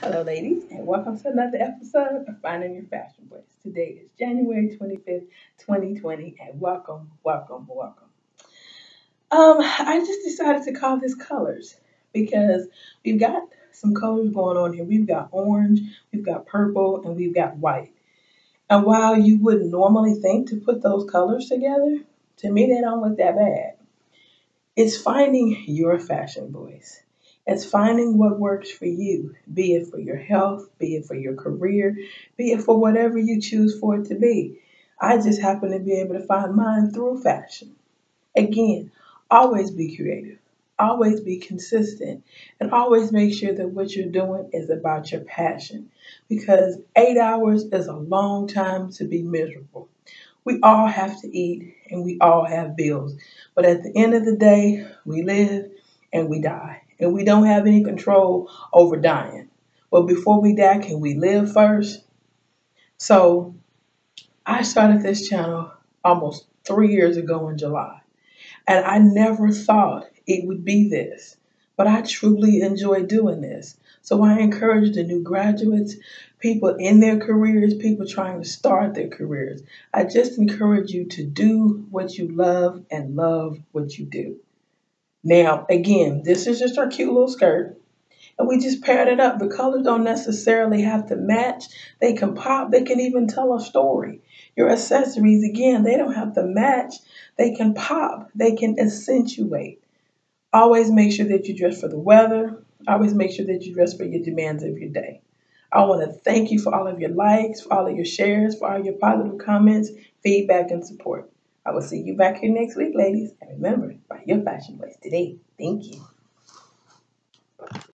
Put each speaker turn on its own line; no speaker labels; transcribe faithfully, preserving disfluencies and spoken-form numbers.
Hello, ladies, and welcome to another episode of Finding Your Fashion Voice. Today is January twenty-fifth, twenty twenty, and welcome, welcome, welcome. Um, I just decided to call this colors because we've got some colors going on here. We've got orange, we've got purple, and we've got white. And while you wouldn't normally think to put those colors together, to me they don't look that bad. It's finding your fashion voice. It's finding what works for you, be it for your health, be it for your career, be it for whatever you choose for it to be. I just happen to be able to find mine through fashion. Again, always be creative, always be consistent, and always make sure that what you're doing is about your passion because eight hours is a long time to be miserable. We all have to eat and we all have bills. But at the end of the day, we live and we die. And we don't have any control over dying. But before we die, can we live first? So I started this channel almost three years ago in July. And I never thought it would be this, but I truly enjoy doing this. So I encourage the new graduates, people in their careers, people trying to start their careers. I just encourage you to do what you love and love what you do. Now, again, this is just our cute little skirt. And we just paired it up. The colors don't necessarily have to match. They can pop. They can even tell a story. Your accessories, again, they don't have to match. They can pop. They can accentuate. Always make sure that you dress for the weather. Always make sure that you dress for your demands of your day. I want to thank you for all of your likes, for all of your shares, for all your positive comments, feedback, and support. I will see you back here next week, ladies. And remember, find your fashion voice today. Thank you.